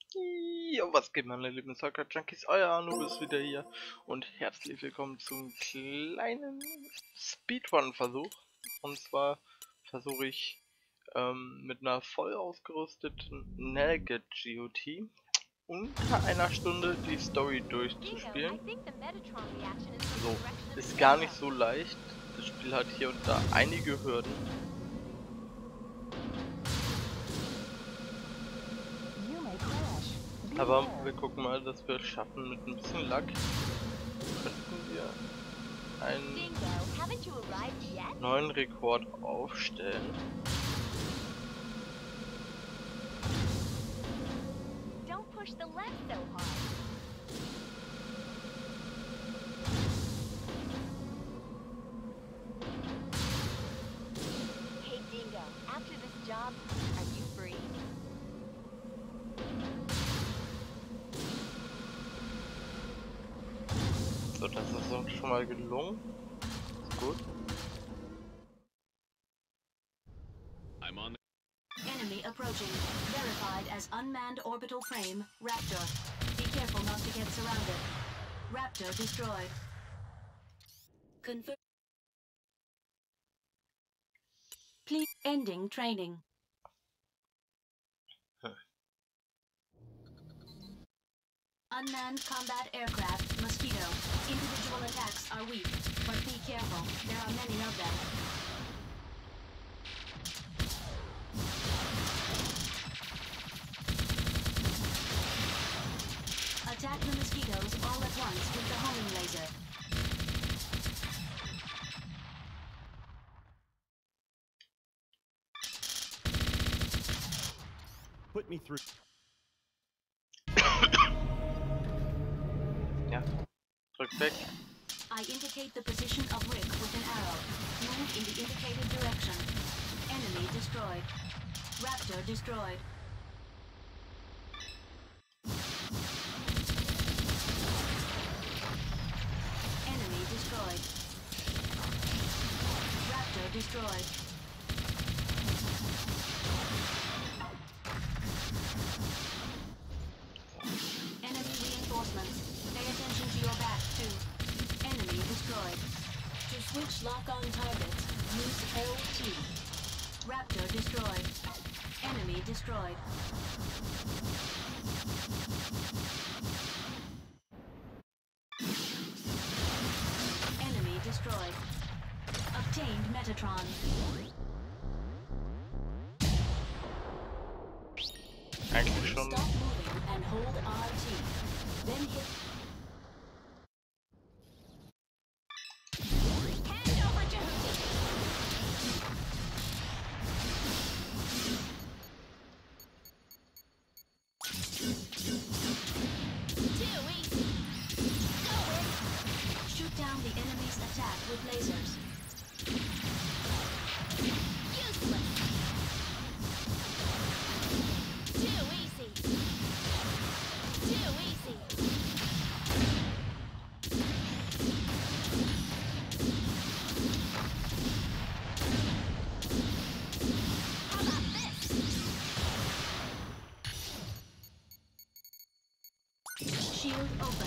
Jo, was geht, meine lieben Soccer Junkies? Euer Anu ist wieder hier und herzlich willkommen zum kleinen Speedrun-Versuch. Und zwar versuche ich mit einer voll ausgerüsteten Nugget GOT unter einer Stunde die Story durchzuspielen. So, ist gar nicht so leicht. Das Spiel hat hier und da einige Hürden. Aber wir gucken mal, dass wir es schaffen. Mit ein bisschen Luck könnten wir einen neuen Rekord aufstellen. Hey Dingo, after this job, are you free? So, das ist uns schon mal gelungen. Ist gut. Enemy approaching. Verified as unmanned orbital frame, Raptor. Be careful not to get surrounded. Raptor destroyed. Confirm. Please ending training. Unmanned combat aircraft, Mosquito. Individual attacks are weak, but be careful. There are many of them. Attack the mosquitoes all at once with the homing laser. Put me through. Ja, drück weg. I indicate the position of Rick with an arrow. Move in the indicated direction. Enemy destroyed. Raptor destroyed. Enemy destroyed. Raptor destroyed. Enemy reinforcements. Pay attention to your back, too. Enemy destroyed. To switch lock-on targets, use LT. Raptor destroyed. Enemy destroyed. Enemy destroyed. Obtained Metatron. Eigentlich schon. Stop moving and hold RT. Then hit. Hand over to Hootie. Too easy. Go in. Shoot down the enemy's attack with lasers. Useless. Too easy. Too easy. How about this? Shield open.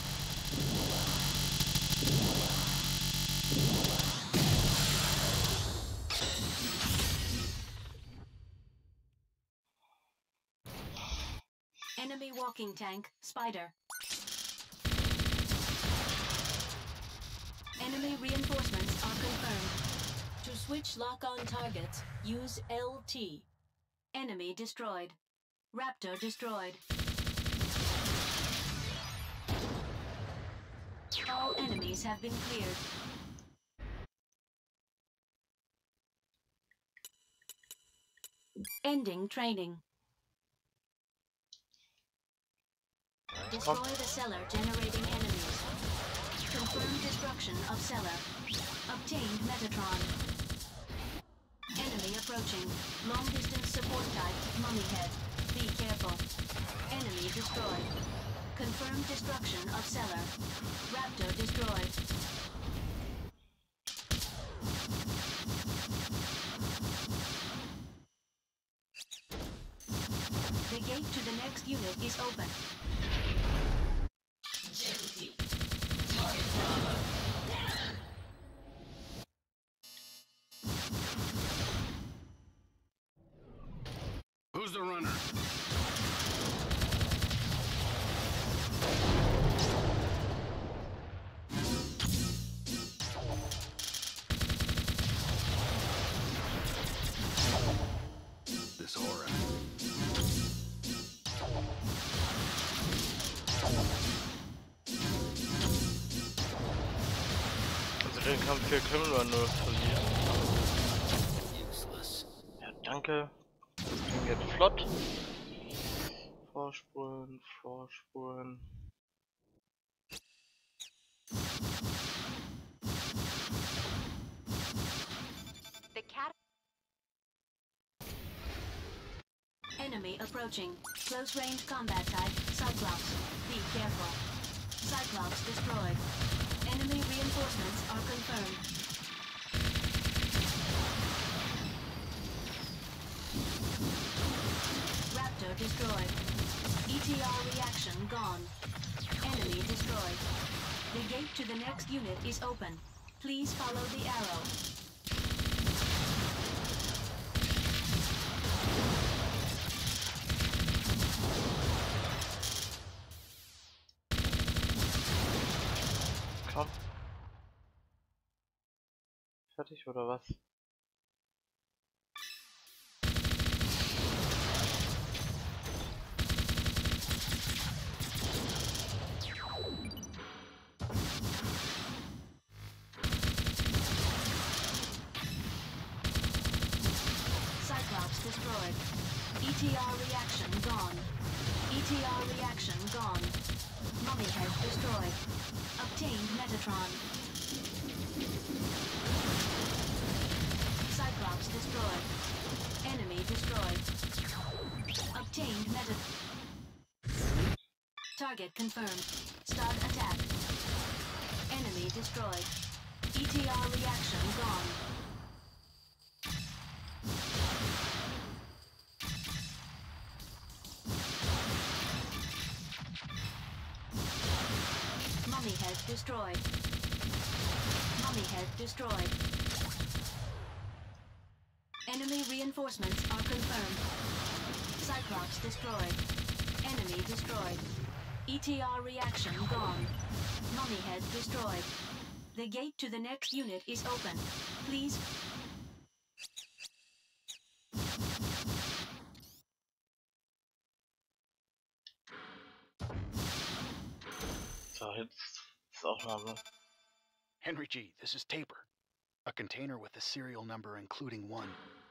Enemy walking tank, Spider. Enemy reinforcements are confirmed. To switch lock-on targets, use LT. Enemy destroyed. Raptor destroyed. All enemies have been cleared. Ending training. Destroy the cellar generating enemies. Confirmed destruction of cellar. Obtained Metatron. Enemy approaching. Long distance support type, mummy head. Be careful. Enemy destroyed. Confirmed destruction of cellar. Raptor destroyed. The gate to the next unit is open. Who's the runner? This aura. Also den Kampf hier können wir nur verlieren. Useless. Ja, danke. Das ging jetzt flott. Vorspulen, vorspulen. The cat. Enemy approaching. Close range combat type, Cyclops. Be careful. Cyclops destroyed. Enemy reinforcements are confirmed. Raptor destroyed. ETR reaction gone. Enemy destroyed. The gate to the next unit is open. Please follow the arrow. Komm. Fertig oder was? Cyclops destroyed. ETR reaction gone. ETR reaction gone. Mummy head destroyed. Obtained Metatron. Cyclops destroyed. Enemy destroyed. Obtained Target confirmed. Start attack. Enemy destroyed. ETR reaction gone. Mummy head destroyed. Mummy head destroyed. Enemy reinforcements are confirmed. Cyclops destroyed. Enemy destroyed. ETR reaction gone. Mummy head destroyed. The gate to the next unit is open. Please. So, jetzt ist auch mal so. Henry G., this is Taper. A container with a serial number including 1.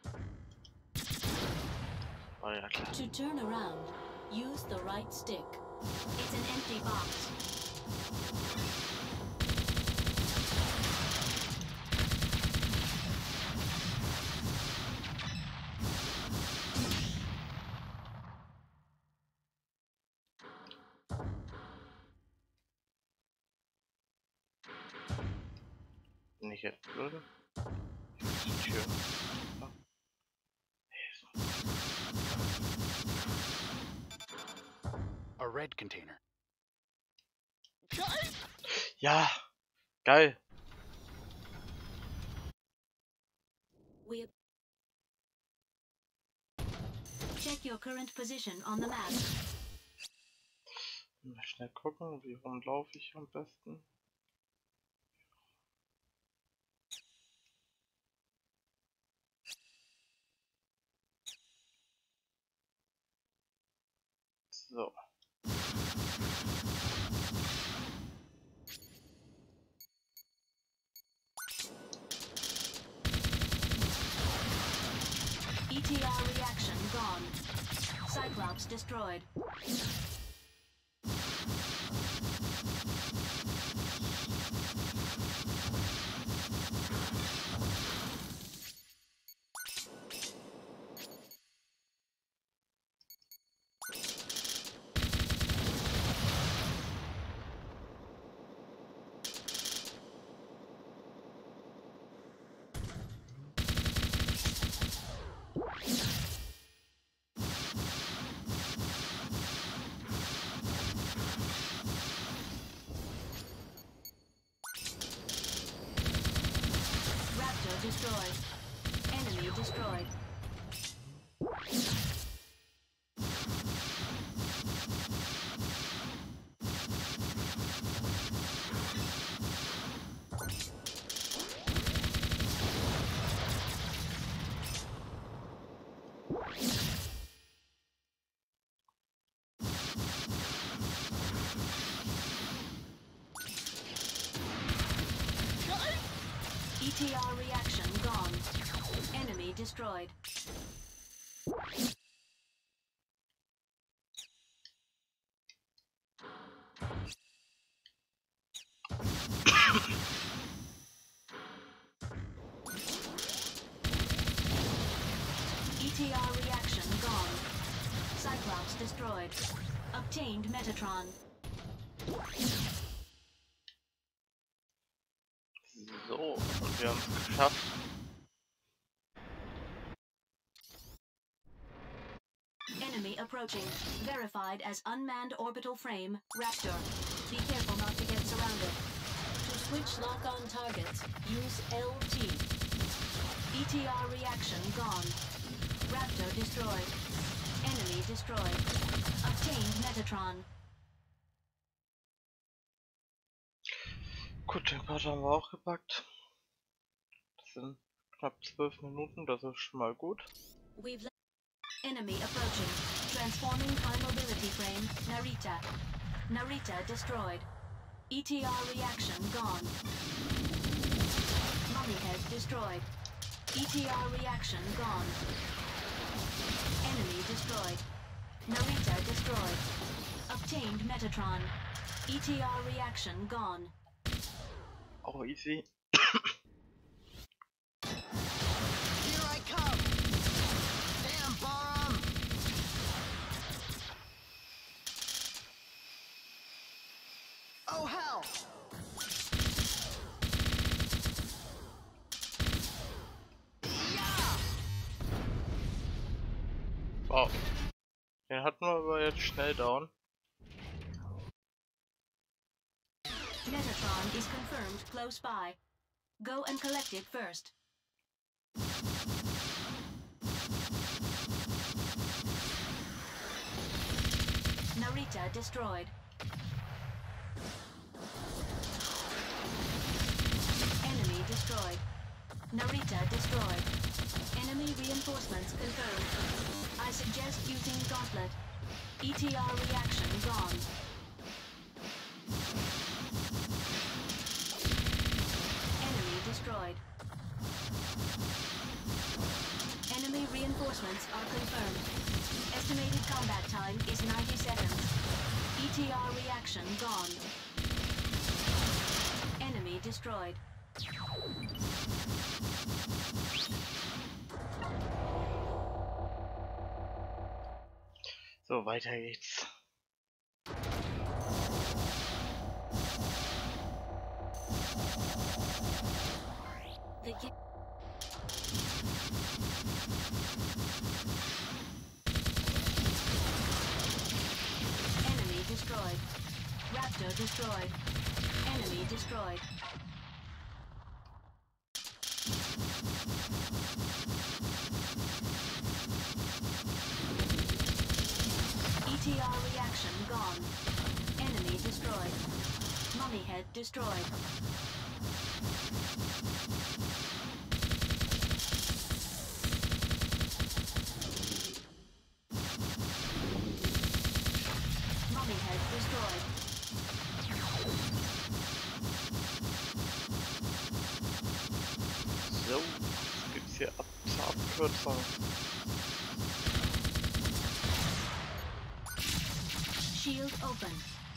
Oh ja, klar. To turn around, use the right stick. It's an empty box. Nicht jetzt, oder? Die Tür. Ja. A red container. Ja, geil. Check your current position on the map. Mal schnell gucken, wie rum laufe ich am besten. So. ETR reaction gone. Cyclops destroyed. ETR reaction gone. Enemy destroyed. ETR reaction gone. Cyclops destroyed. Obtained Metatron. So, und wir haben es geschafft. Enemy approaching. Verified as unmanned orbital frame, Raptor. Be careful not to get surrounded. To switch lock-on targets, use LT. ETR reaction gone. Raptor destroyed. Enemy destroyed. Obtained Metatron. Gut, den Part haben wir auch gepackt. Das sind knapp 12 Minuten, das ist schon mal gut. We've enemy approaching. Transforming high mobility frame, Narita. Narita destroyed. ETR reaction gone. Mummy head destroyed. ETR reaction gone. Enemy destroyed. Narita destroyed. Obtained Metatron. ETR reaction gone. Auch easy. Here I come! Damn, bomb! Oh, hell! Ja! Wow. Den hatten wir aber jetzt schnell down. Metatron is confirmed close by. Go and collect it first. Narita destroyed. Enemy destroyed. Narita destroyed. Enemy reinforcements confirmed. I suggest using Gauntlet. ETR reaction gone. Enemy destroyed. Enemy reinforcements are confirmed. Estimated combat time is 90 seconds. ETR reaction gone. Enemy destroyed. So, weiter geht's. The enemy destroyed. Raptor destroyed. Enemy destroyed. ETR reaction gone. Enemy destroyed. Mummy head destroyed. Mummy head destroyed. So, was gibt's hier zur Abkürzung? Shield open.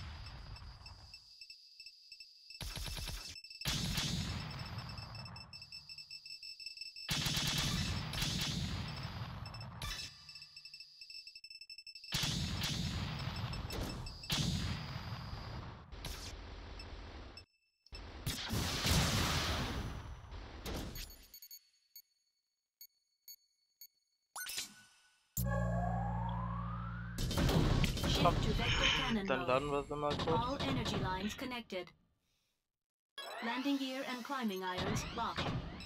Shift to vector cannon Dann mode. laden wir sie mal kurz. All energy lines connected. Landing gear and climbing irons locked.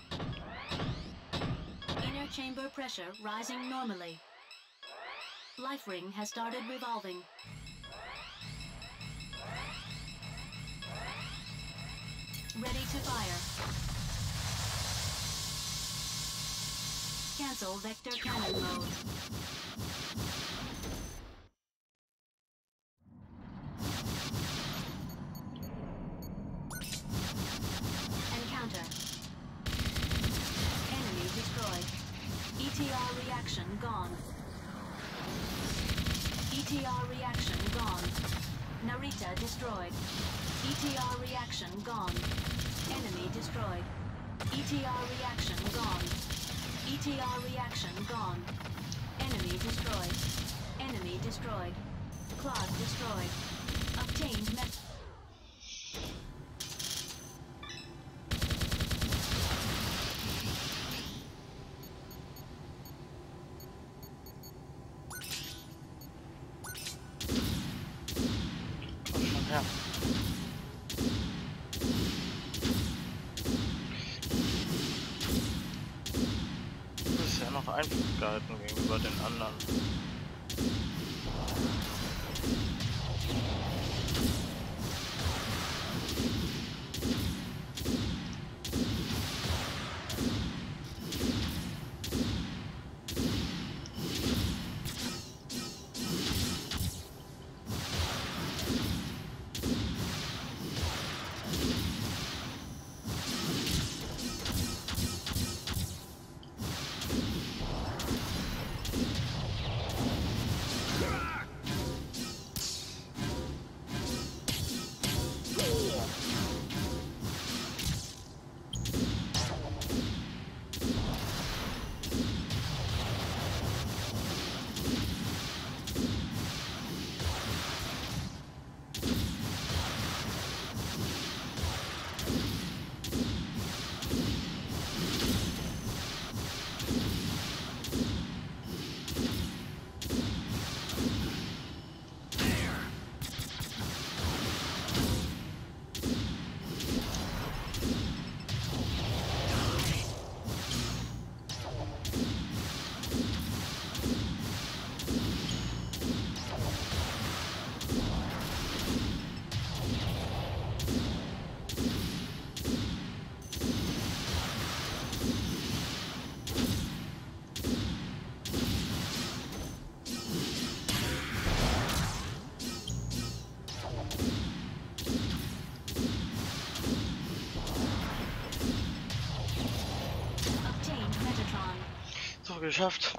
Inner chamber pressure rising normally. Life ring has started revolving. Ready to fire. Cancel vector cannon mode. Encounter. reaction gone. ETR reaction gone. Narita destroyed. ETR reaction gone. Enemy destroyed. ETR reaction gone. ETR reaction gone. Enemy destroyed. Enemy destroyed. Claude destroyed. Obtained met. Komm schon her. Du bist ja noch einfach gehalten gegenüber den anderen. So, geschafft.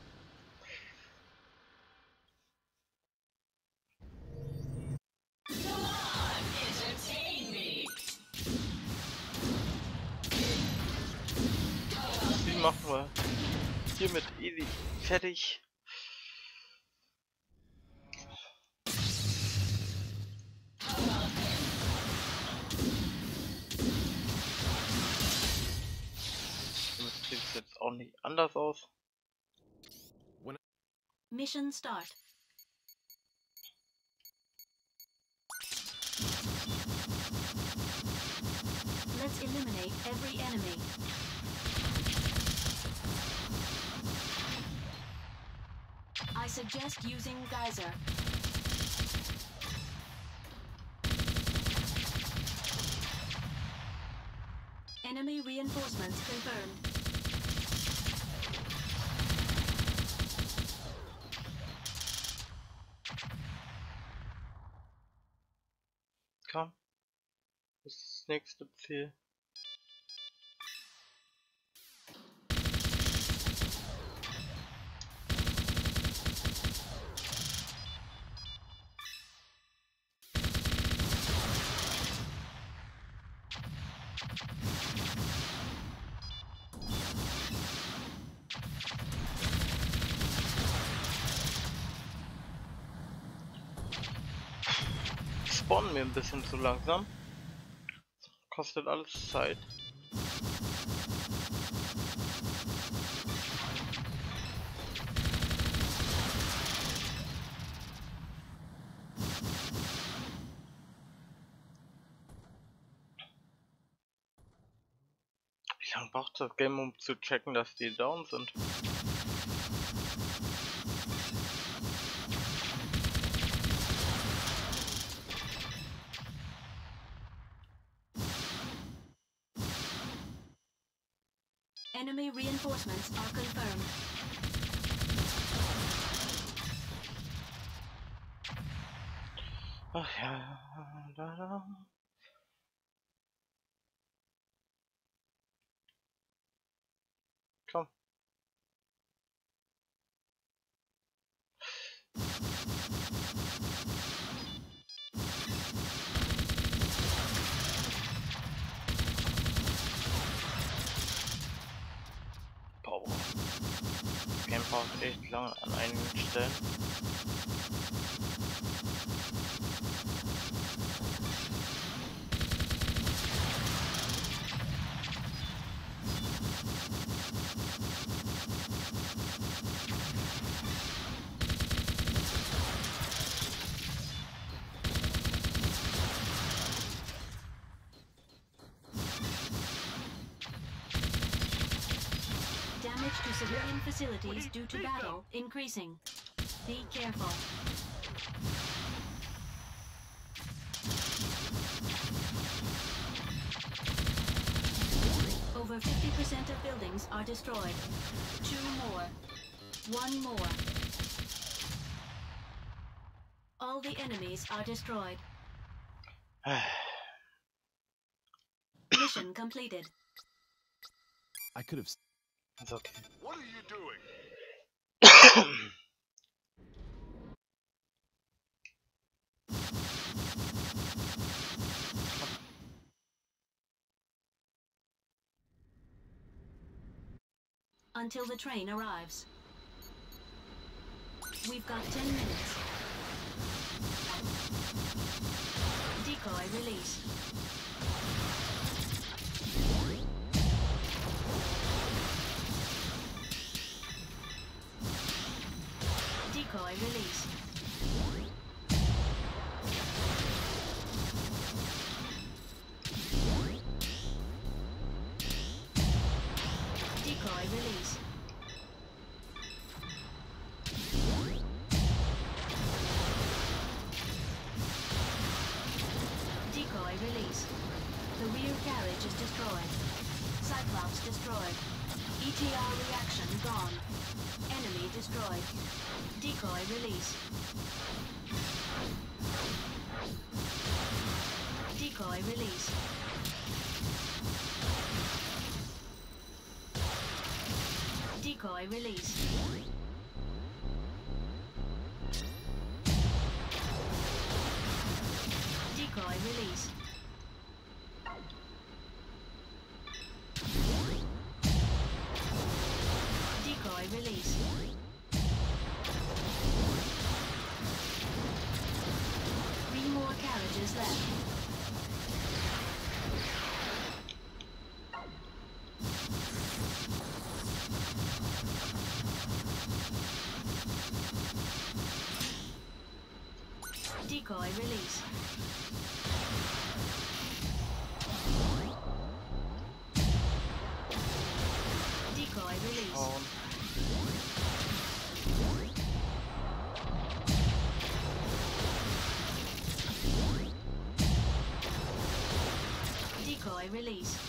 Die machen wir hiermit easy fertig. Damit sieht es jetzt auch nicht anders aus. Mission start. Let's eliminate every enemy. I suggest using Geyser. Enemy reinforcements confirmed. Komm. Das ist das nächste Ziel. Spawnen mir ein bisschen zu langsam. Kostet alles Zeit. Wie lange braucht das Game, um zu checken, dass die down sind? Enemy reinforcements are confirmed. Ach ja, da. Komm. Boah. Das Game braucht echt lange an einigen Stellen. Damage to civilian facilities due to battle increasing. Be careful. Over 50% of buildings are destroyed. 2 more. 1 more. All the enemies are destroyed. Mission completed. I could have. It's okay. What are you doing? Until the train arrives. We've got 10 minutes. Decoy release. Decoy release. Decoy release. Decoy release. The rear carriage is destroyed. Cyclops destroyed. ETR reaction gone. Enemy destroyed. Decoy release. Decoy release. Decoy release. Decoy release. Decoy release. 3 more carriages left. Decoy release. Decoy release. Oh. Decoy release.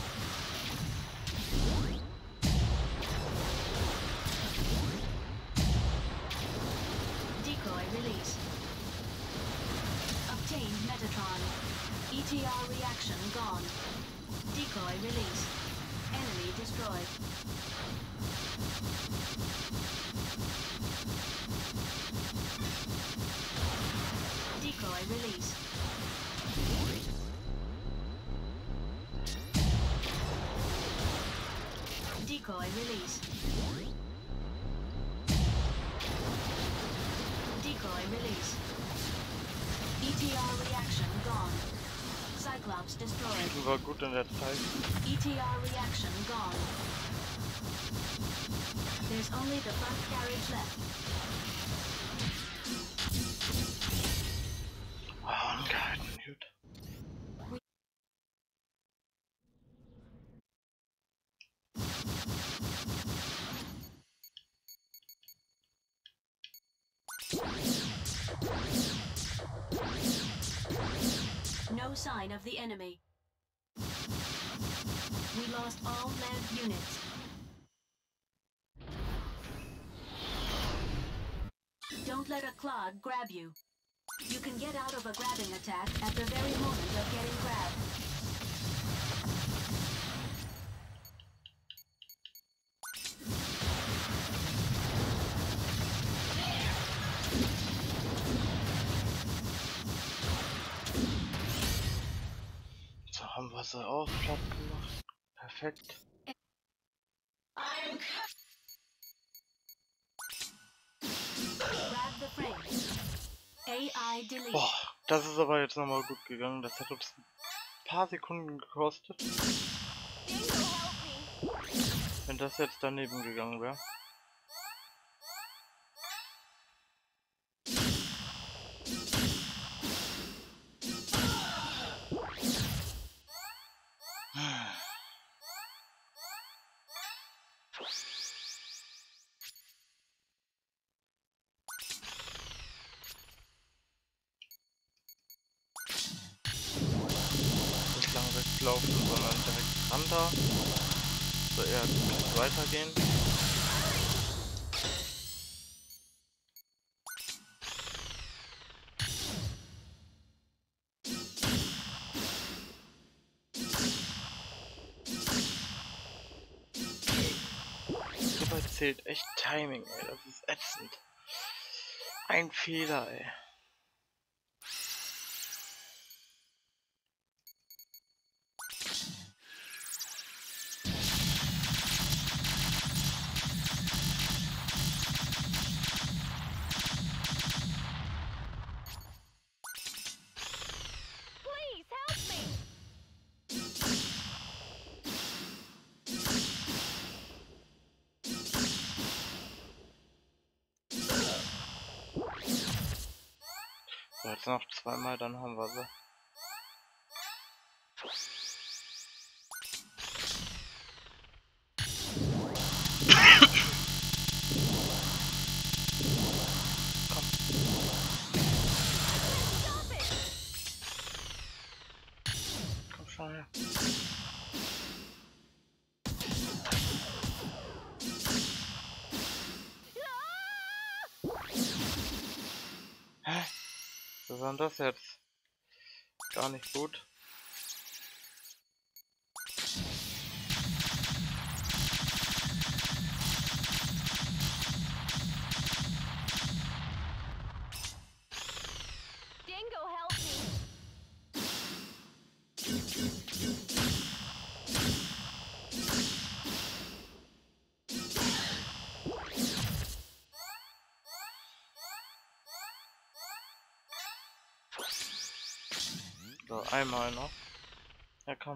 Decoy release. Obtained Metatron. ETR reaction gone. Decoy release. Enemy destroyed. Decoy release. Decoy release. Decoy release. ETR reaction gone. Cyclops destroyed. Spielen war gut in der Zeit. ETR reaction gone. There's only the front carriage left. Angehalten, gut. No sign of the enemy. We lost all land units. Don't let a clog grab you. You can get out of a grabbing attack at the very moment of getting grabbed. hast du auch platt gemacht. Perfekt. Grab the frame. AI delete. Boah, das ist aber jetzt nochmal gut gegangen. Das hat uns ein paar Sekunden gekostet. Dingo, help me. Wenn das jetzt daneben gegangen wäre. Nicht lang weglaufen, sondern direkt ran da. So eher weitergehen. Hierbei zählt echt Timing, ey. Das ist ätzend. Ein Fehler, ey. Please help me. So, jetzt noch zweimal, dann haben wir sie. Stop it. Komm schon her. Hä? Was war denn das jetzt? Gar nicht gut. Dingo, help me. So, einmal noch. Ja, komm.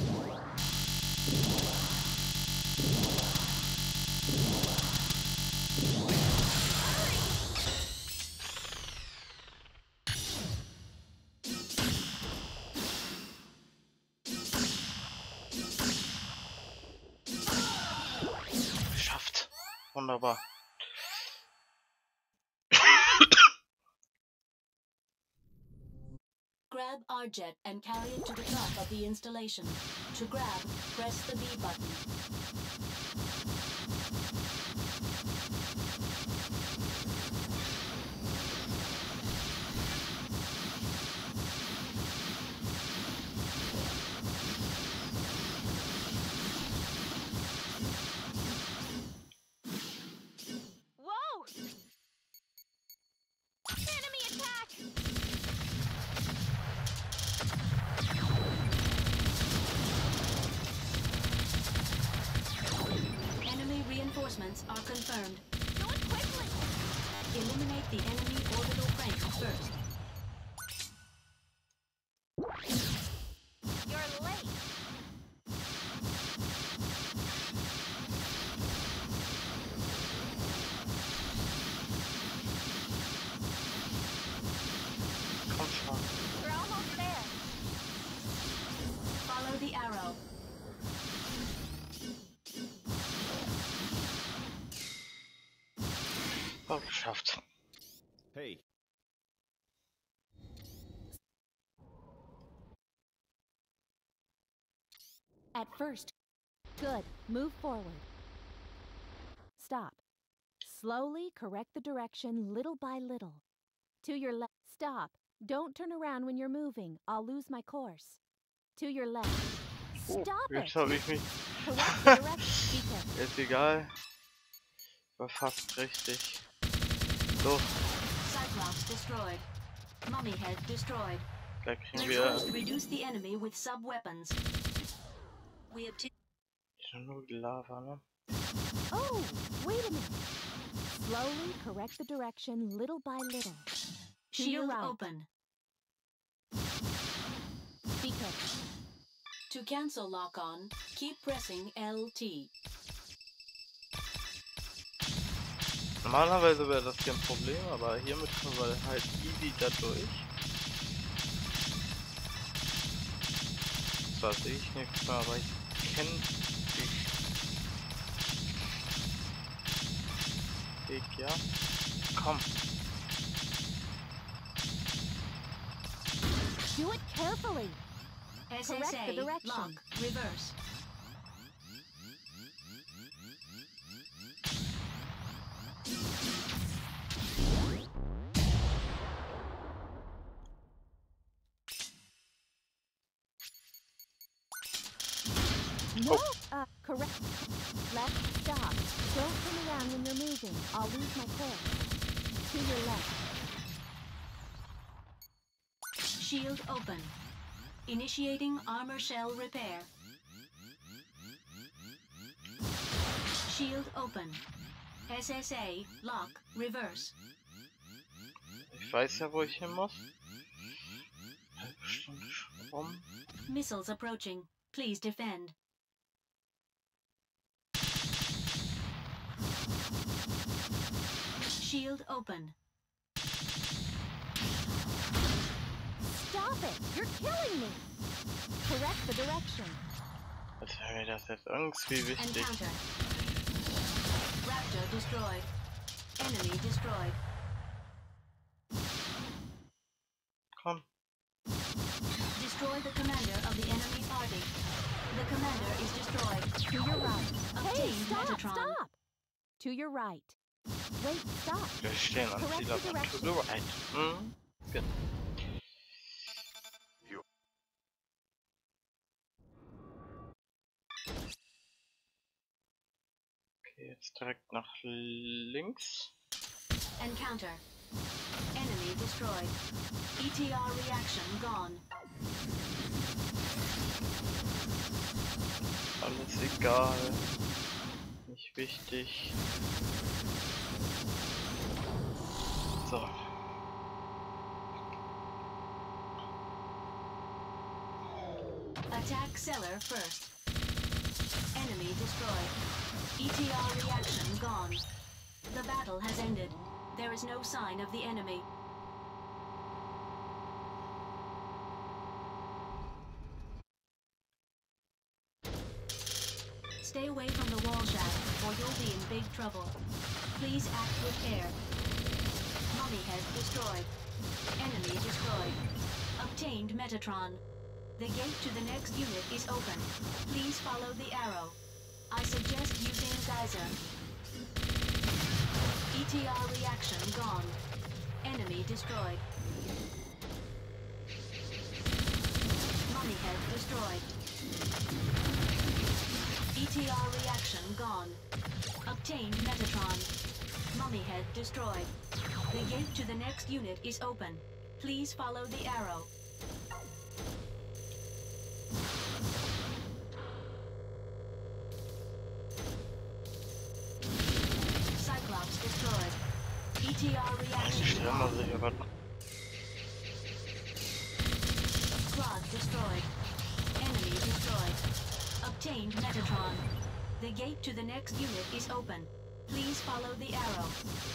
Geschafft. Wunderbar. Grab our jet and carry it to the top of the installation. To grab, press the B button. Whoa! Enemy attack! Enemy reinforcements are confirmed. Do it quickly! Eliminate the enemy orbital frame first. You're late! Komm schon. We're almost there. Follow the arrow. Oh, geschafft. Hey, At first. Good. Move forward. Stop. Slowly correct the direction little by little. To your left. Stop. Don't turn around when you're moving. I'll lose my course. To your left. Oh, Stop it. jetzt habe ich mich. Correct the direction. Be careful. Ist egal. War fast richtig. So, Cyclops destroyed. Mummy head destroyed. da kriegen Let's wir first reduce the enemy with sub-weapons. We obtain. Nur die Lava, ne? Oh, wait a minute. Slowly correct the direction little by little. To your Shield right. open. Be careful. To cancel lock on, keep pressing LT. Normalerweise wäre das hier ein Problem, aber hiermit kommen wir halt easy da durch. Zwar sehe ich nichts mehr, aber ich kenne den Weg, ja? Komm. Do it carefully. Correct the SSA direction. lock reverse. No, correct. Left, stop. Don't turn around when you're moving. I'll lose my course. To your left. Shield open. Initiating armor shell repair. Shield open. SSA lock reverse. Ich weiß ja, wo ich hin muss. Halbe Stunde schon rum. Missiles approaching. Please defend. Shield open. Stop it! You're killing me! Correct the direction. Als wäre mir das jetzt irgendwie wichtig. Encounter. Raptor destroyed. Enemy destroyed. Komm. Destroy the commander of the enemy party. The commander is destroyed. To your right. Hey, Obtain stop! Metatron. Stop! To your right. Wait, stop. Wir stehen am Correct Ziel, the aber direction. to the right. Hm? Genau. Okay, jetzt direkt nach links. Encounter. Enemy destroyed. ETR reaction gone. Alles egal. Nicht wichtig. So. Attack Cellar first. Enemy destroyed. ETR reaction gone. The battle has ended. There is no sign of the enemy. Stay away from the wall shaft, or you'll be in big trouble. Please act with care. Mummy head destroyed. Enemy destroyed. Obtained Metatron. The gate to the next unit is open. Please follow the arrow. I suggest using Geyser. ETR reaction gone. Enemy destroyed. Mummy head destroyed. ETR reaction gone. Obtained Metatron. Mummy head destroyed. The gate to the next unit is open. Please follow the arrow. Cyclops destroyed. ETR reaction Stellen wir sich aber. Squad destroyed. Enemy destroyed. Obtained Metatron. The gate to the next unit is open. Please follow the arrow.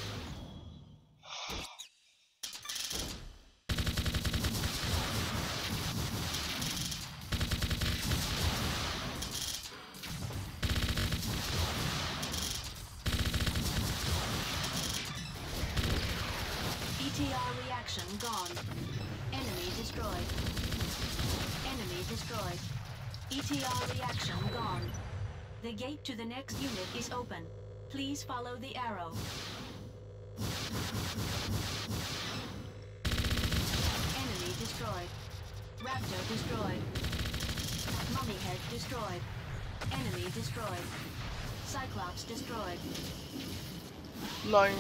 ETR reaction gone. Enemy destroyed. Enemy destroyed. ETR reaction gone. The gate to the next unit is open. Please follow the arrow. Enemy destroyed. Raptor destroyed. Mummy head destroyed. Enemy destroyed. Cyclops destroyed. Nein.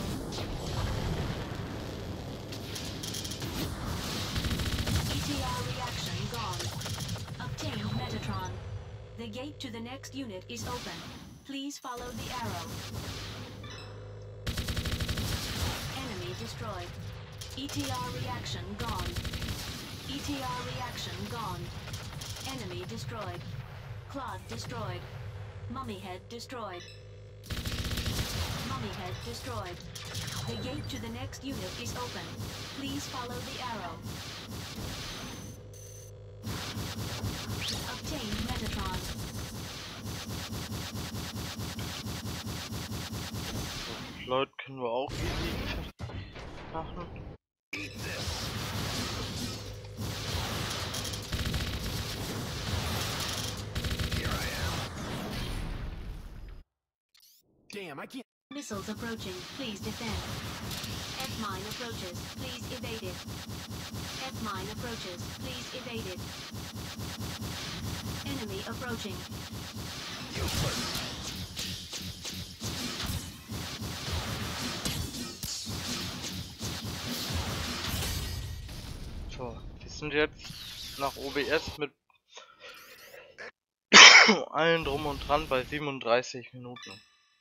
ETR reaction gone. Obtained Metatron. The gate gate to the next unit is open. Please follow the arrow. Enemy destroyed. ETR reaction gone. ETR reaction gone. Enemy destroyed. Clod destroyed. Mummy head destroyed. Mummy head destroyed. The gate to the next unit is open. Please follow the arrow. Obtained Metatron. Leute können wir auch easy machen. Damn, I can't. Missiles approaching. Please defend. F-mine approaches. Please evade it. F-mine approaches. Please evade it. Enemy approaching. So, wir sind jetzt nach OBS mit allen drum und dran bei 37 Minuten.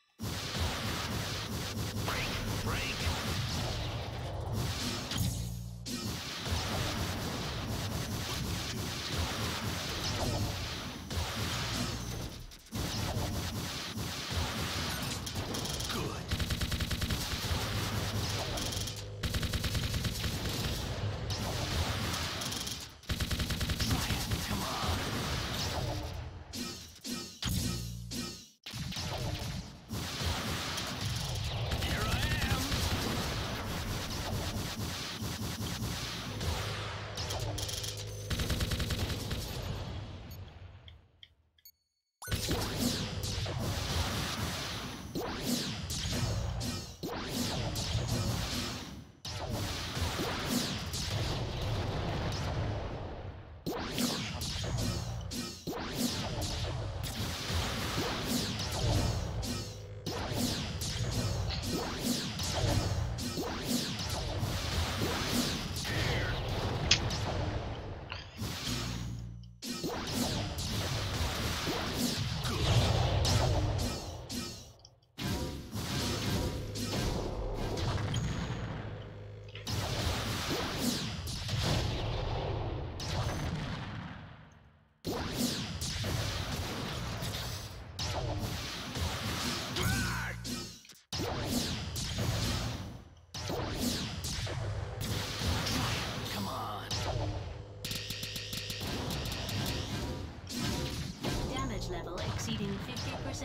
Level exceeding 50%.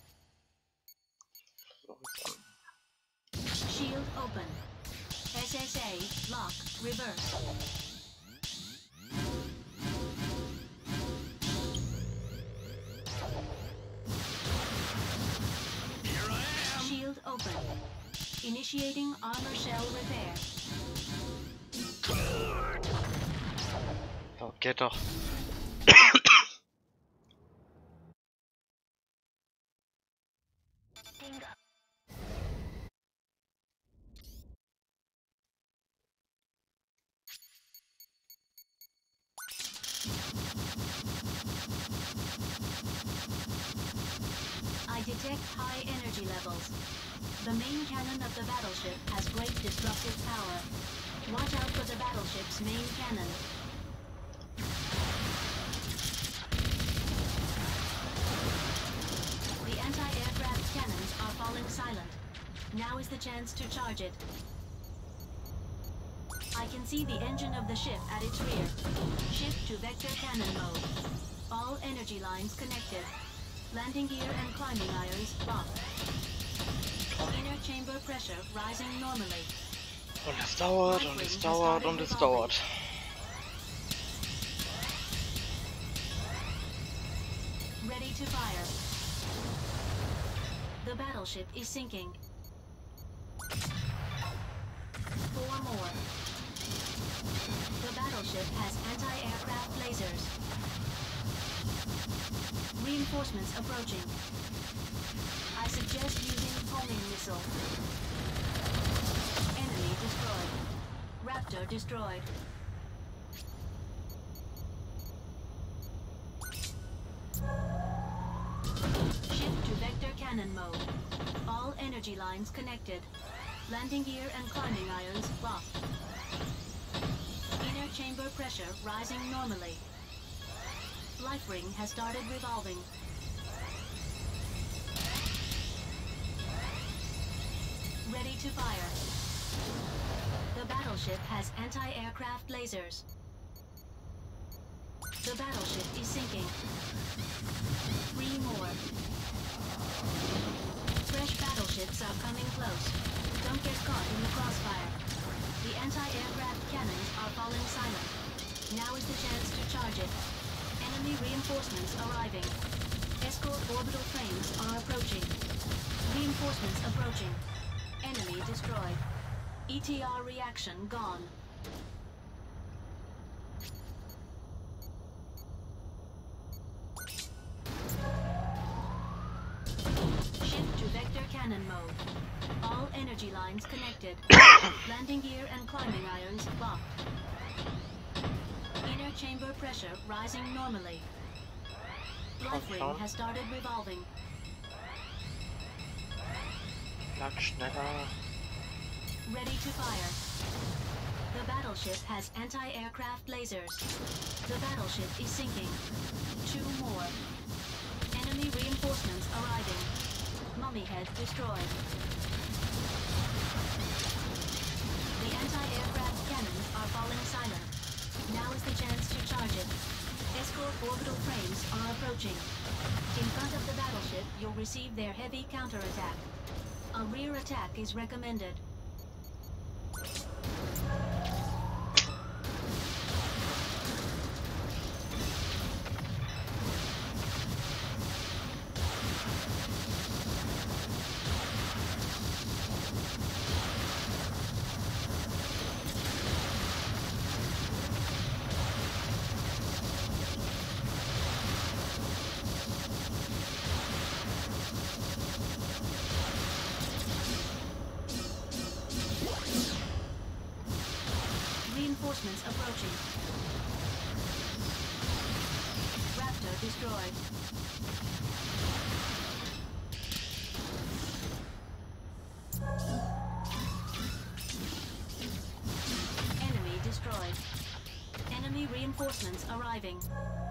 Shield open. SSA lock reverse. Shield open. Initiating armor shell repair. So, geht doch. I detect high energy levels. The main cannon of the battleship has great destructive power. Watch out for the battleship's main cannon. The anti-aircraft cannons are falling silent. Now is the chance to charge it. I can see the engine of the ship at its rear. Shift to vector cannon mode. All energy lines connected. Landing gear and climbing irons locked. Inner chamber pressure rising normally. Und es dauert und es dauert und es dauert. Ready to fire. The battleship is sinking. 4 more. The battleship has anti-aircraft lasers. Reinforcements approaching. I suggest using homing missile. Enemy destroyed. Raptor destroyed. to vector cannon mode. All energy lines connected. Landing gear and climbing irons locked. Inner chamber pressure rising normally. Life ring has started revolving. Ready to fire. The battleship has anti-aircraft lasers. The battleship is sinking. 3 more. Fresh battleships are coming close. Don't get caught in the crossfire. The anti-aircraft cannons are falling silent. Now is the chance to charge it. Enemy reinforcements arriving. Escort orbital frames are approaching. Reinforcements approaching. Enemy destroyed. ETR reaction gone. Shift to vector cannon mode. All energy lines connected. Landing gear and climbing irons locked. Inner chamber pressure rising normally. Life ring has started revolving. Lag schneller. Ready to fire. The battleship has anti-aircraft lasers. The battleship is sinking. 2 more. Enemy reinforcements arriving. Mummy head destroyed. The anti-aircraft cannons are falling silent. Now is the chance to charge it. Escort orbital frames are approaching. In front of the battleship, you'll receive their heavy counterattack. A rear attack is recommended. Reinforcements approaching. Raptor destroyed. Enemy destroyed. Enemy reinforcements arriving.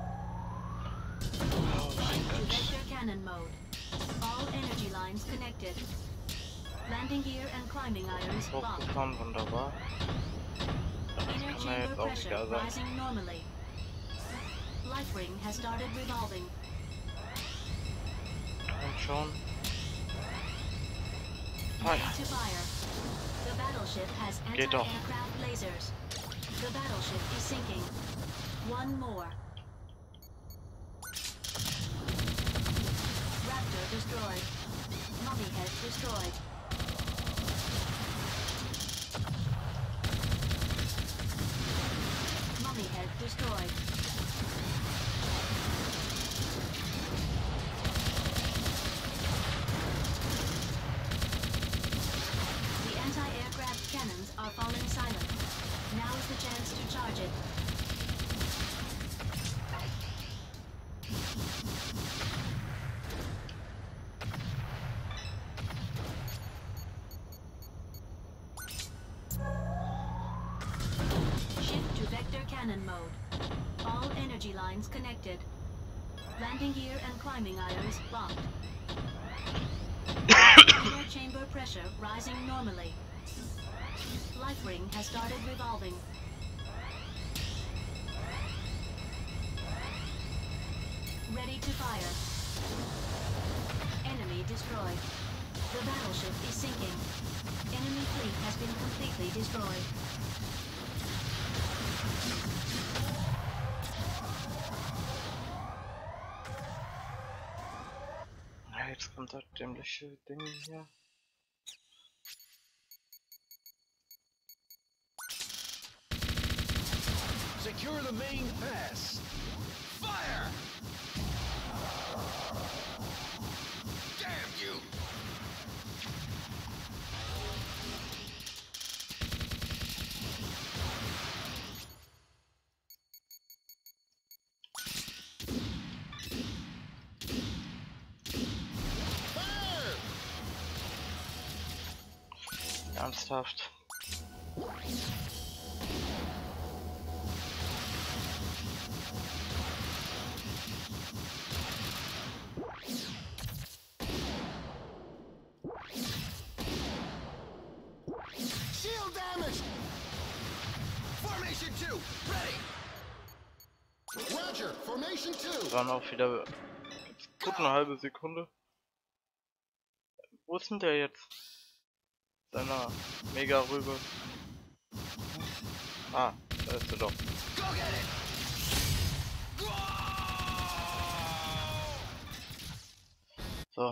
Shift to vector cannon mode. All energy lines connected. Landing gear and climbing irons locked. Hochgefahren, wunderbar. Inner Kann mir chamber jetzt auch pressure egal sein. rising normally. Life ring has started revolving. Und schon. Ready Feuer. to fire. The battleship has Geht doch. anti-aircraft lasers. The battleship is sinking. 1 more. Raptor destroyed. Mummy head destroyed. Mummy head destroyed. The anti-aircraft cannons are falling silent. Now is the chance to charge it. Shift to vector cannon mode. All energy lines connected. Landing gear and climbing irons locked. Inner chamber pressure rising normally. Life ring has started revolving. Ready to fire. Enemy destroyed. The battleship is sinking. Enemy fleet has been completely destroyed. Ja, jetzt kommt das dämliche Ding hier. Secure the main pass. Fire! Damn you! Ernsthaft. Shield damaged! Formation 2, ready! Roger, Formation 2! Waren auch wieder gut eine halbe Sekunde. Wo ist denn der jetzt? Seiner Mega-Rübe. Ah, da ist er doch. Go get it! Go! So.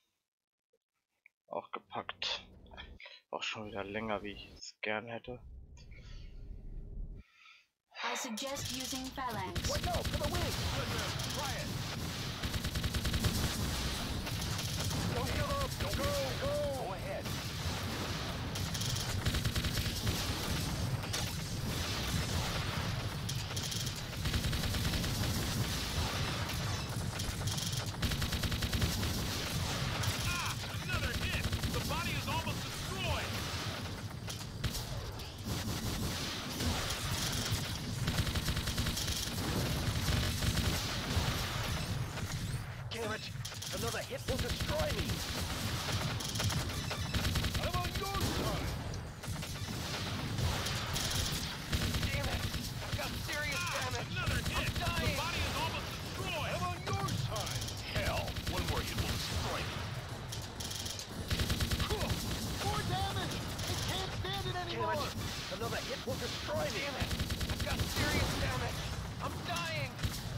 Auch gepackt. Auch schon wieder länger, wie ich es gern hätte. I suggest using phalanx. What? No, for the wing! Try it! Don't heal up! Don't go! Go ahead! Another hit! The body is almost destroyed! Damn it! Another hit will destroy me! I'm on your side! Damn it! I've got serious damage! Another hit! I'm dying! The body is almost destroyed! I'm on your side! Hell! One more hit will destroy me. More damage! I can't stand it anymore! Damn it! Another hit will destroy me! Damn it! I've got serious damage! I'm dying!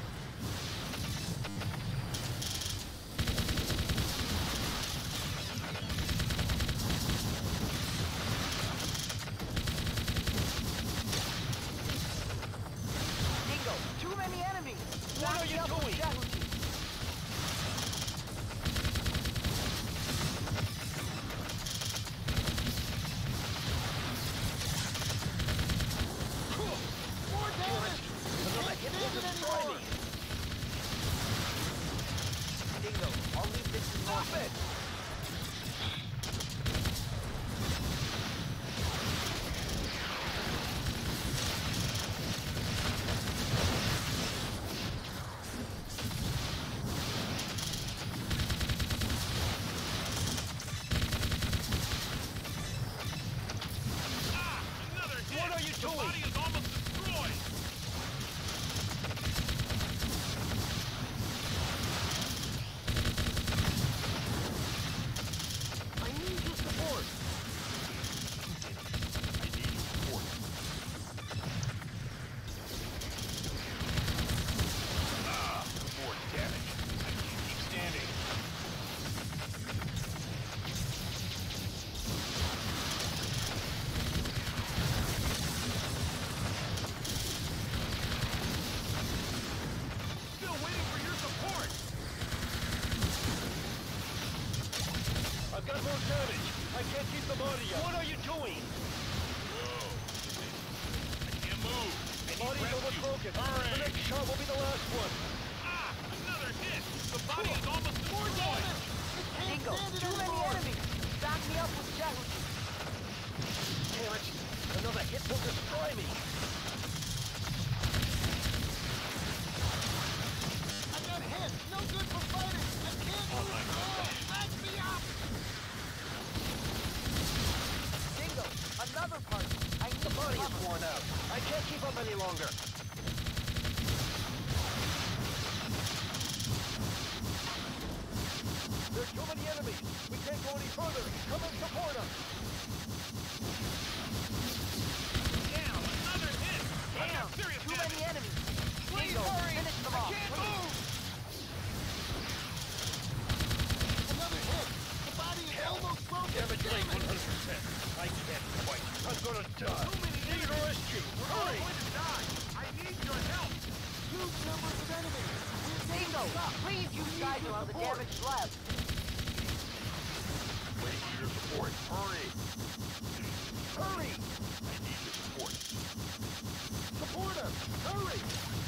Dingo! Too many enemies! What are you doing? More damage! Another hit will destroy me! Dingo, I'll leave this in your bed! Another hit! What are you The doing? body is almost destroyed! I need your support! I need your support. More damage. I can't keep standing. Still waiting for your support! I've got more damage! I can't keep the body up! What are you doing? Whoa. I can't move. I need Body's almost rescue. broken! Hurry. The next shot will be the last one! Another hit! The body is almost destroyed! Dingo, too many enemies! Back me up with Jahuji! Damn it! Another hit will destroy me! I got hit! No good for fighting! I can't move! Back me up! Dingo, another part! I need the body is worn out! I can't keep up any longer! There's too many enemies! We can't go any further! Come and support us! Down! Another hit! I've got serious damage! enemies! Please hurry! Finish them off! I can't move! Another hit! The body is almost broken! Damage rate 100%. I can't quite. I'm gonna die! Need a rescue! Hurry! I'm going to die! I need your help! Huge numbers of enemies! Dingo, please use Geiger on the damaged lab. Waiting for your support. Hurry! Hurry! I need your support. Support us! Hurry!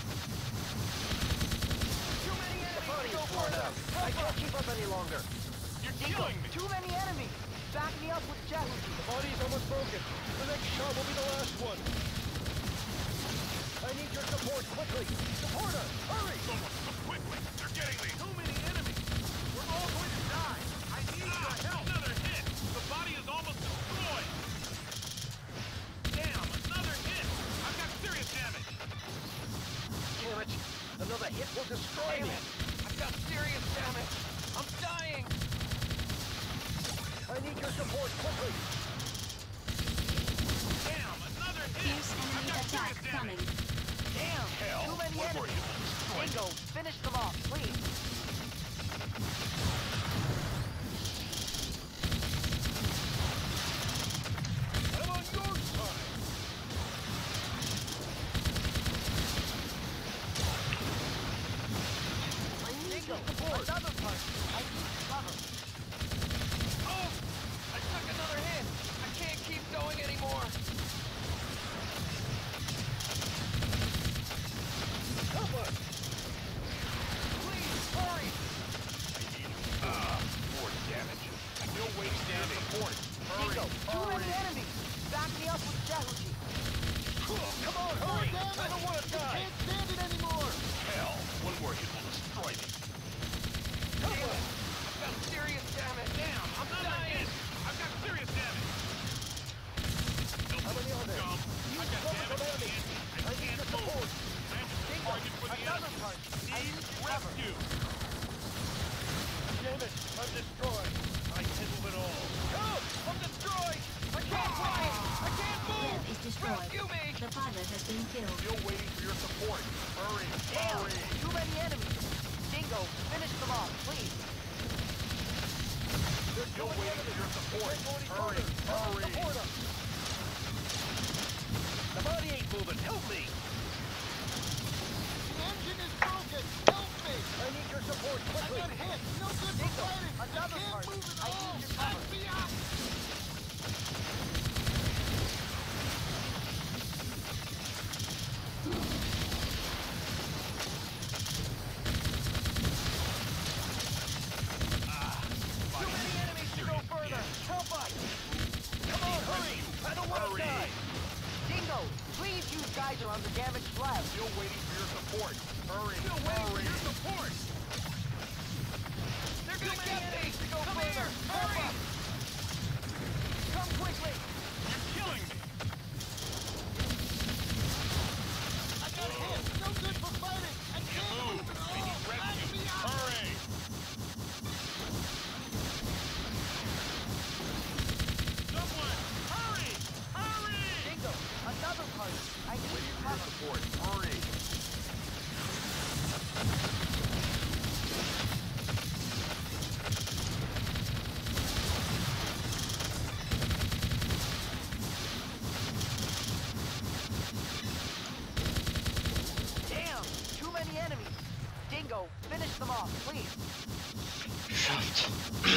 Too many enemies! The body is worn out! I can't keep up any longer! You're killing me! Too many enemies. back me up with Jehu. The body's almost broken. The next shot will be the last one. I need your support quickly. Supporter, hurry! Someone, come quickly! They're getting me! Too many enemies! We're all going to die! I need your help! Another hit! The body is almost destroyed! Damn, another hit! I've got serious damage! Damn it! Another hit will destroy me! I've got serious damage. I'm dying. I need your support quickly! Damn, another hit! Fierce I've enemy got attack serious damage! coming. Damn. Hell, Too many one more enemies. hit will destroy me. Dingo, finish them off, please. I'm on your side! I need your support. Another punch. I need cover. Oh! I took another hit. I can't keep going anymore. Help us! Please, hurry. More damage. No way standing. Support. Dingo, too many enemies. Back me up with Jehu. Come on, hurry! I don't want to die! Can't stand it anymore. Hell, one more hit will destroy me. Damn it. I've got serious damage. Damn, I'm dying. I've got serious damage. How many are there? Scum. I got damage on the end. I can't move. I'm just a target for the Another enemy. punch. I Need need cover. rescue. Damn it! I'm destroyed! I handled it all. Help! I'm destroyed. I can't fly. I can't Web move. is destroyed. Rescue me. The pilot has been killed. Still waiting for your support. Hurry, Damn. hurry. Too many enemies. Dingo, finish them off, please. Still waiting for your support. Hurry, hurry. Support us! The body ain't moving. Help me. The engine is broken! Help me! I need your support quickly! I got hit! No good for Dingo, fighting! another I part. can't move at I all! need your cover. Back me up! Too many enemies to go further. Help us. Come on, hurry! I don't want to Hurry. die! Dingo, please use geyser on the damaged slab. Still waiting for your support. Hurry, Still waiting for hurry. your support. They're gonna get me. To go further. Hurry. Come quickly. You're killing me. I got hit! No good for fighting! I can't Move. move at I all! need Back rescue. me up! Hurry. Someone, hurry, hurry. Dingo, another punch. I need Waiting your for your cover. support. Hurry. Damn, too many enemies. Dingo, finish them off, please. Geschafft.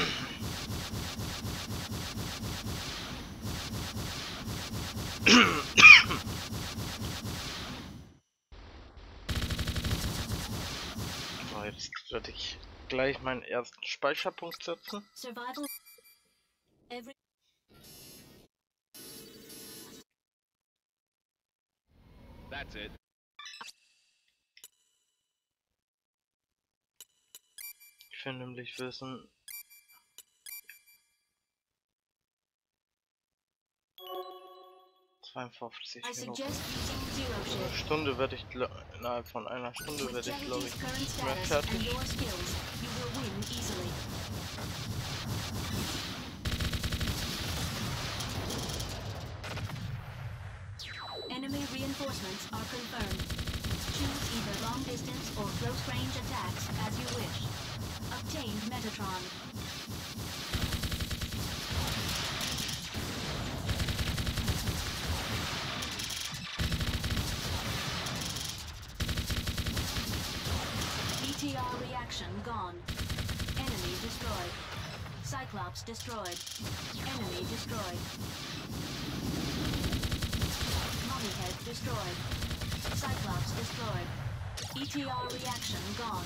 So, jetzt werde ich gleich meinen ersten Speicherpunkt setzen. Survival. Every. That's it. Ich will nämlich wissen, I 52 Minuten. suggest using zero Eine shift. Stunde werde ich, innerhalb von einer Stunde With werde ich, glaube Jehu's ich, current nicht mehr status and fertig. your skills, you will win easily. Enemy reinforcements are confirmed. Choose either long distance or close range attacks as you wish. Obtained Metatron. ETR reaction gone. Enemy destroyed. Cyclops destroyed. Enemy destroyed. Mummyhead destroyed. Cyclops destroyed. ETR reaction gone.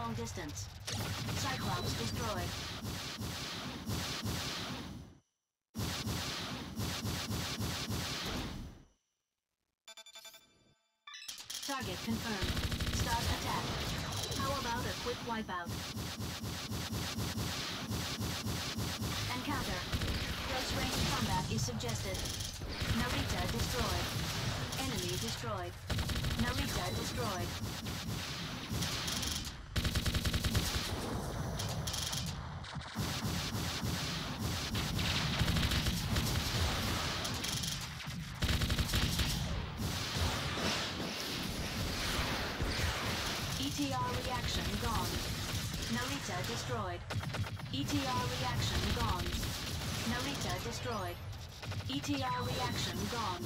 long distance. Cyclops destroyed. Target confirmed. Start attack. How about a quick wipeout? Encounter. Close range combat is suggested. Narita destroyed. Enemy destroyed. Narita destroyed. ETR reaction gone. Narita destroyed. ETR reaction gone. Narita destroyed. ETR reaction gone.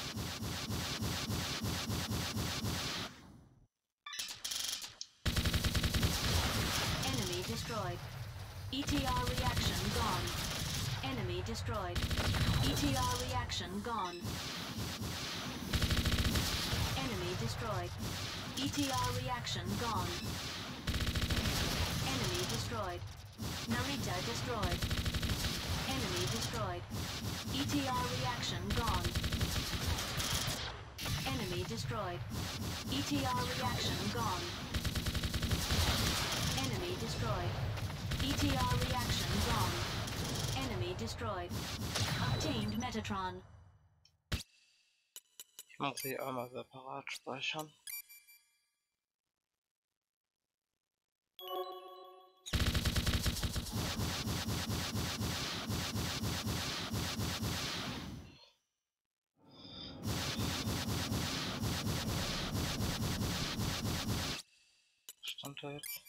Enemy destroyed. ETR reaction gone. Enemy destroyed. ETR reaction gone. Enemy destroyed. ETR reaction gone. Enemy destroyed. Narita destroyed. Enemy destroyed. ETR reaction gone. Enemy destroyed. ETR reaction gone. Enemy destroyed. ETR reaction gone. Enemy destroyed. Obtained Metatron. Ich muss sie einmal separat speichern. Was stand da jetzt?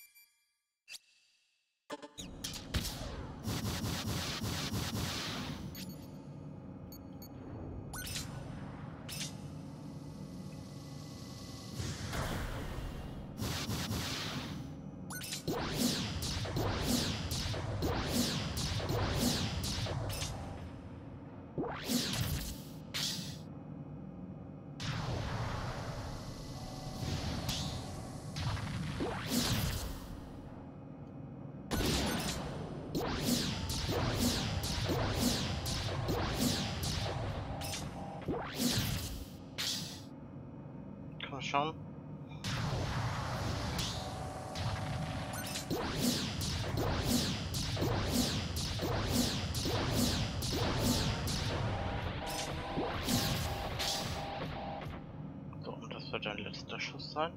Mal schauen. So, und das wird ein letzter Schuss sein.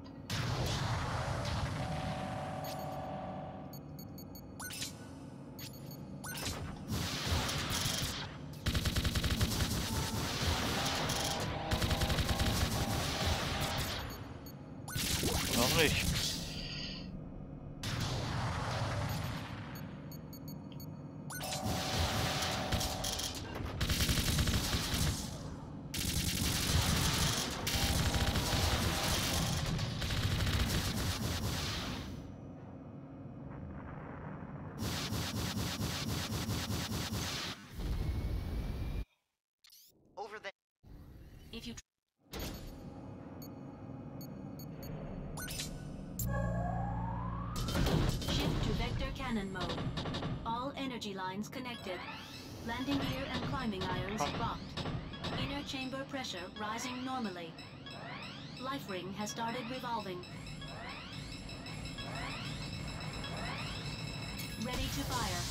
Noch nicht. Over there. If you shift to vector cannon mode. All energy lines connected. Landing gear and climbing irons locked. Inner chamber pressure rising normally. Life ring has started revolving. Ready to fire.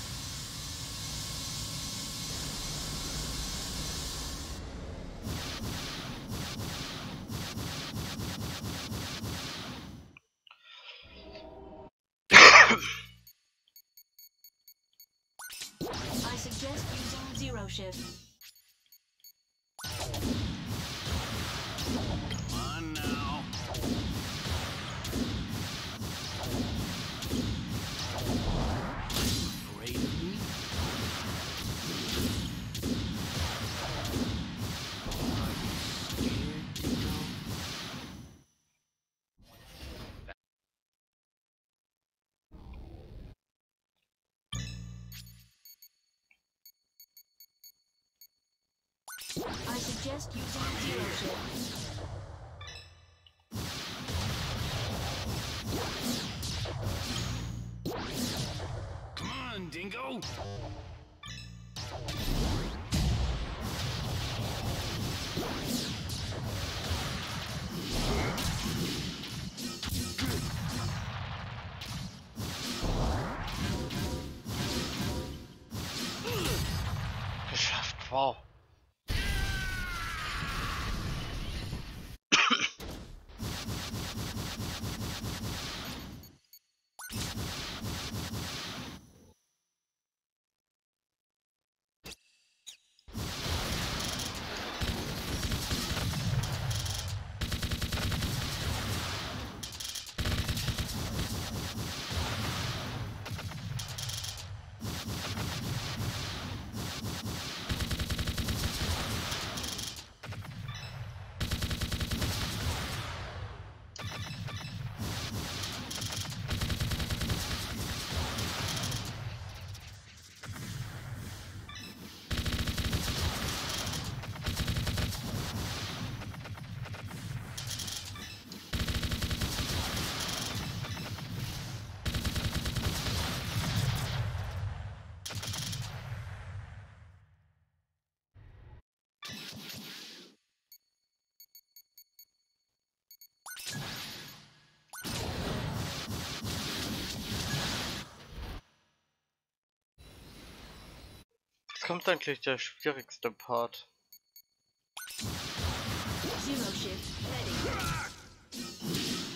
I suggest using zero shift. Come on now. Afraid of me? Are you scared to go? I suggest using zero shift. dingo! Geschafft, wow. Jetzt kommt eigentlich der schwierigste Part. Zero shift heading.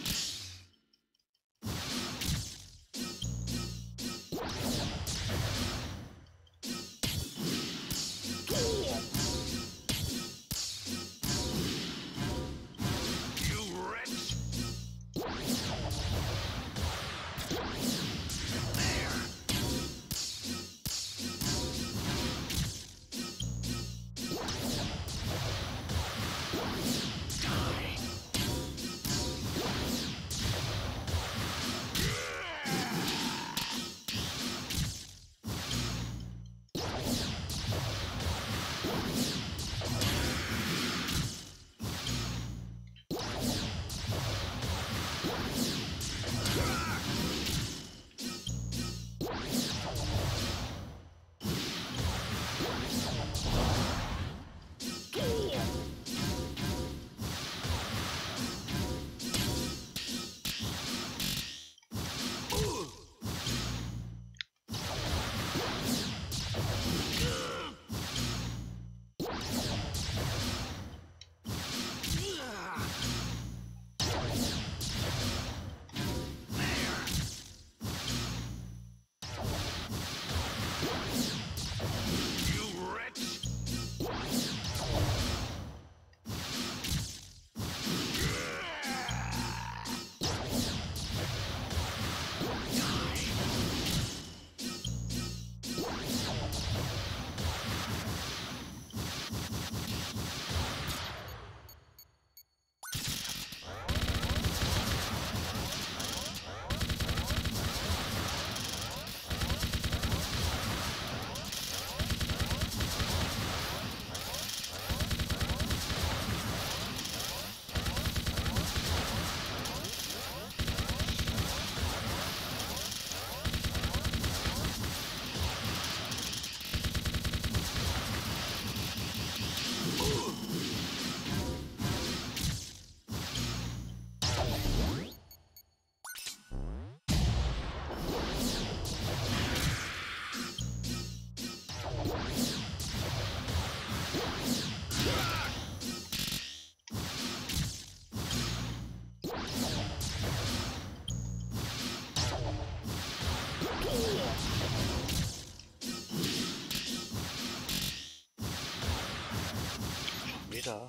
Wieder.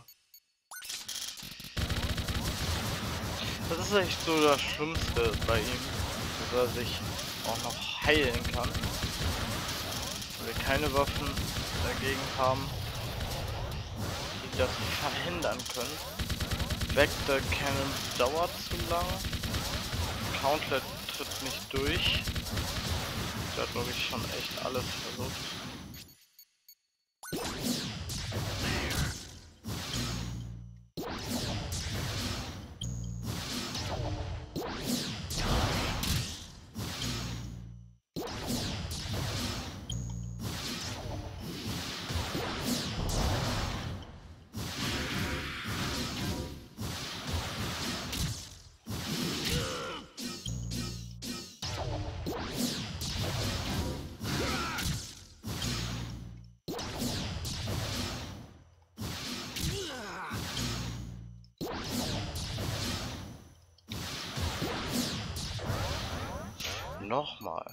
Das ist echt so das Schlimmste bei ihm, dass er sich auch noch heilen kann. Weil wir keine Waffen dagegen haben, die das verhindern können. Vector Cannon dauert zu lang. Countlet tritt nicht durch. Der hat, glaube ich, schon echt alles versucht. Nochmal.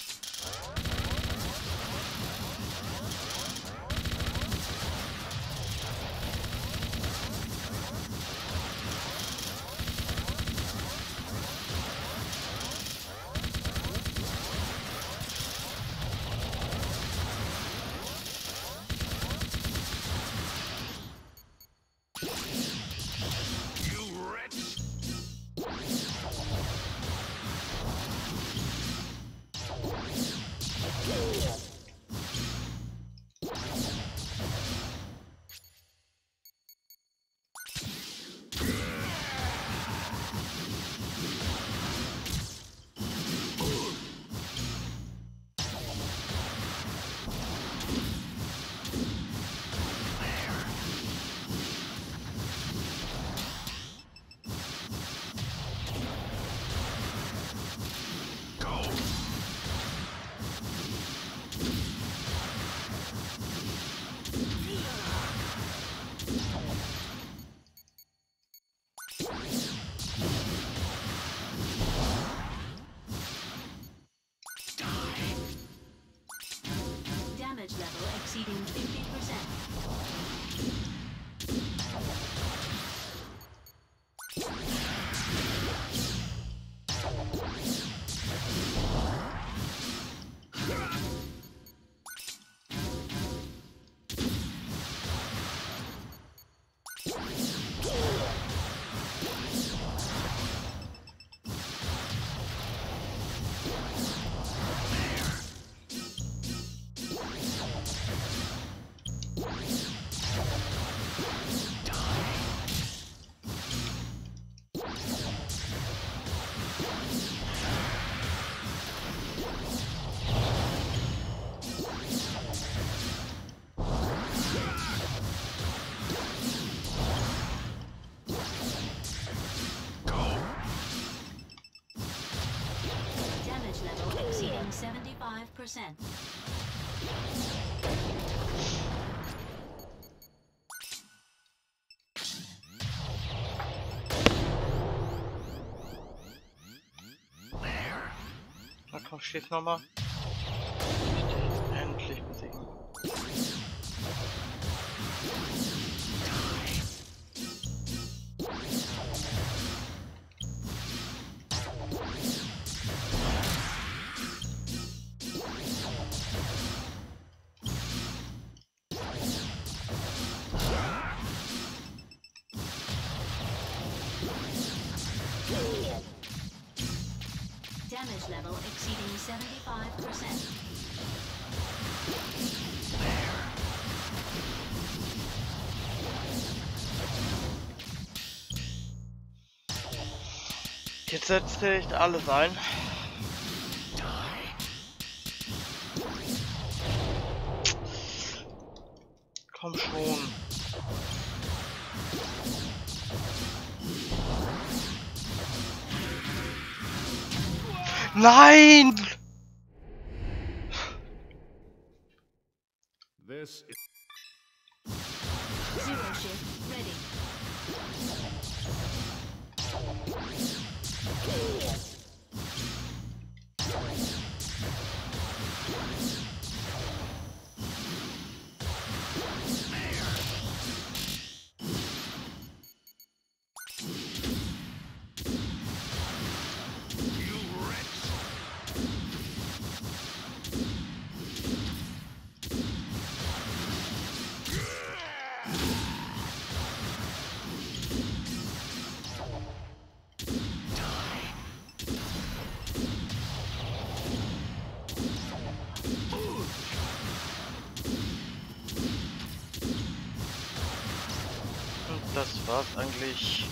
Damage level exceeding 50%. Damage level exceeding 75%. Na komm, schieß nochmal. Endlich besiegen. Damage level exceeding 75%. Jetzt setzt echt alles ein. Komm schon. Nein! This is Zero shift ready. Und das war's eigentlich.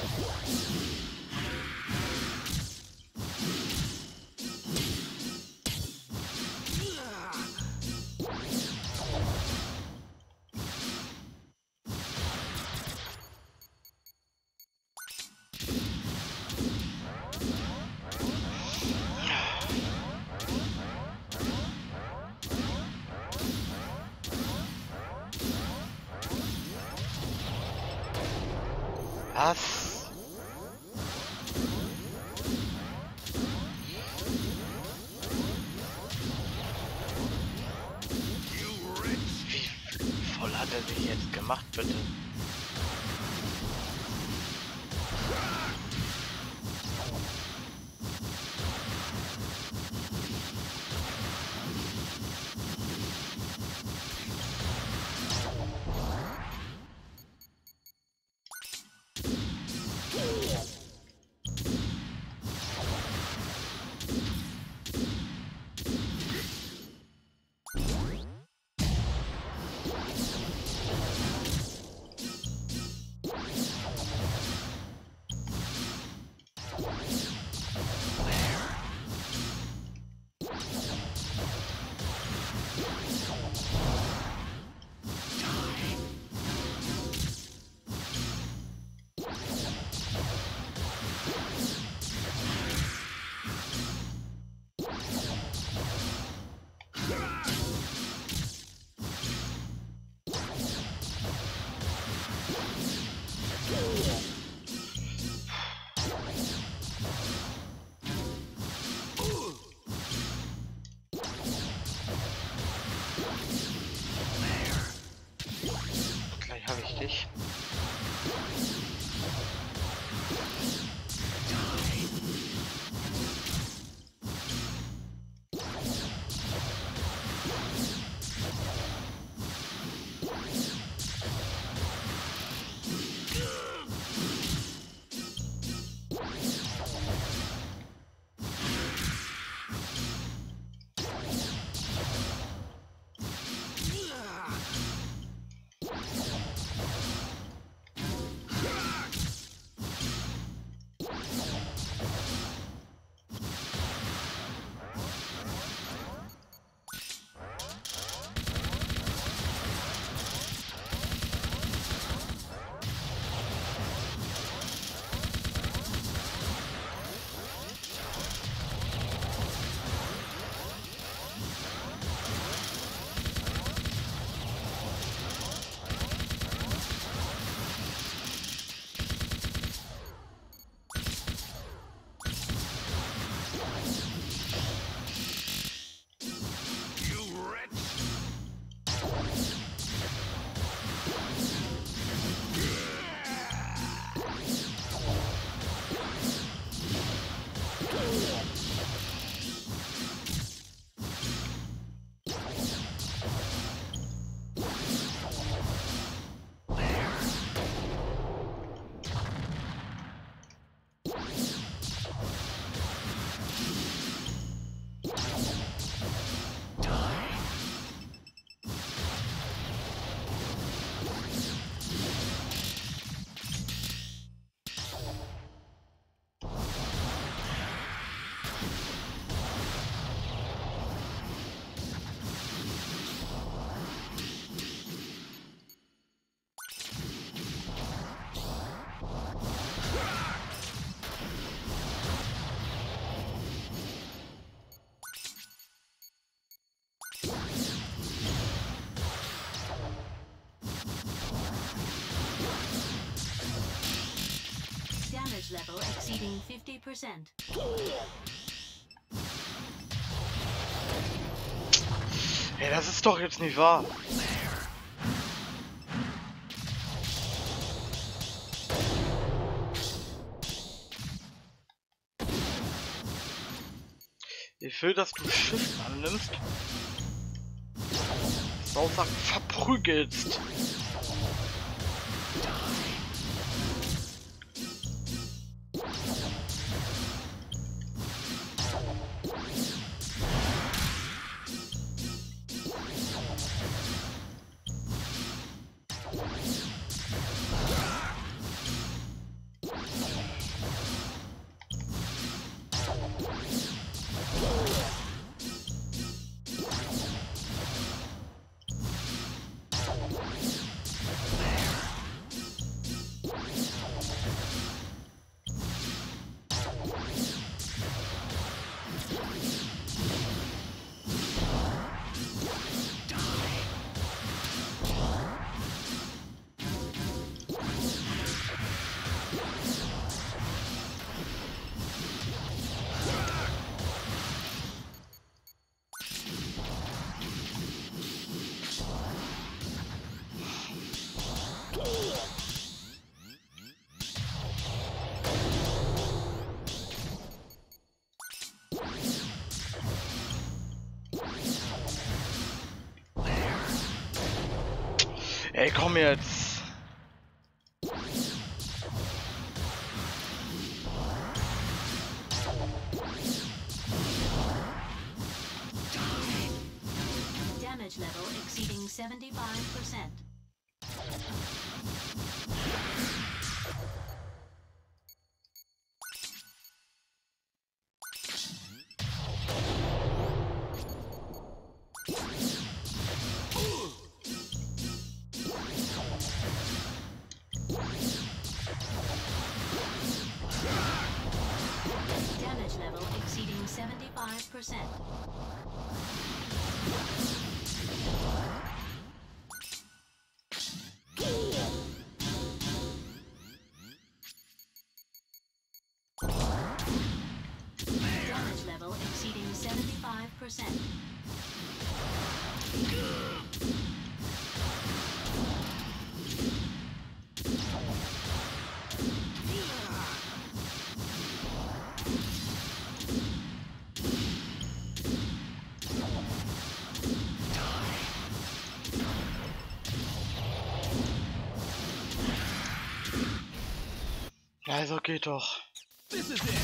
Was? Wie voll hat er sich jetzt gemacht, bitte? Gleich habe ich dich. Damage level exceeding 50%. Ey, das ist doch jetzt nicht wahr. Ich will, dass du Schiff annimmst. Sausack verprügelst. Ey, komm jetzt! Damage level exceeding 75%. Damage level exceeding 75%. Damage level exceeding 75%. Also geht doch. This is it.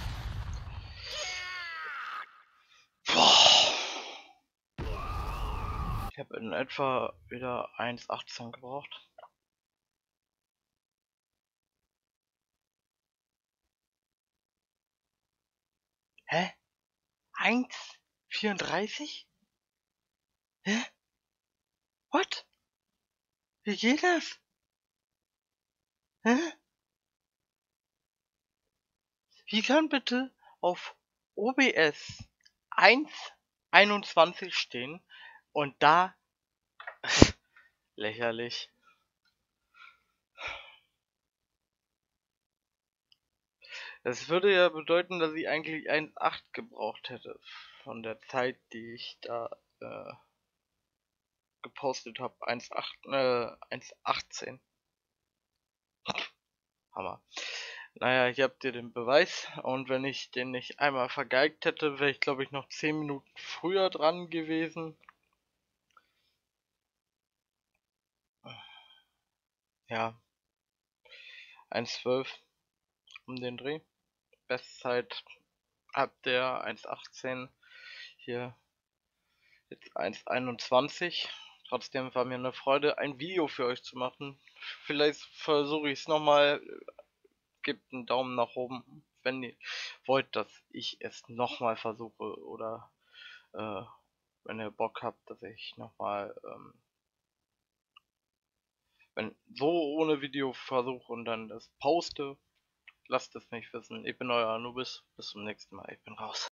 Boah. Ich habe in etwa wieder 1,18 gebraucht. Hä? 1,34? Hä? What? Wie geht das? Hä? Wie kann bitte auf OBS 1,21 stehen und da lächerlich. Das würde ja bedeuten, dass ich eigentlich 1,8 gebraucht hätte von der Zeit, die ich da gepostet habe. 1,18. Hammer. Naja, hier habt ihr den Beweis, und wenn ich den nicht einmal vergeigt hätte, wäre ich, glaube ich, noch 10 Minuten früher dran gewesen. Ja, 1,12 um den Dreh. Bestzeit habt ihr 1,18. Hier jetzt 1,21. Trotzdem war mir eine Freude, ein Video für euch zu machen. Vielleicht versuche ich es nochmal. Gebt einen Daumen nach oben, wenn ihr wollt, dass ich es nochmal versuche, oder wenn ihr Bock habt, dass ich nochmal wenn so ohne Video versuche und dann das poste. Lasst es mich wissen. Ich bin euer Anubis. Bis zum nächsten Mal. Ich bin raus.